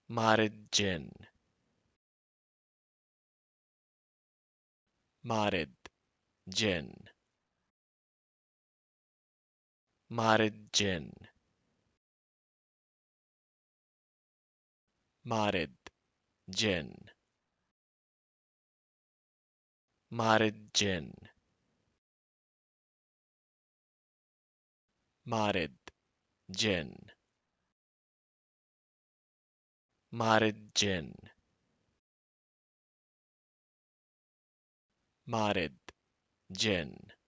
Maarid Djinn. Maarid Djinn. Maarid Djinn. Maarid Djinn. Maarid Djinn. Maarid Djinn. Maarid Djinn. Maarid Djinn.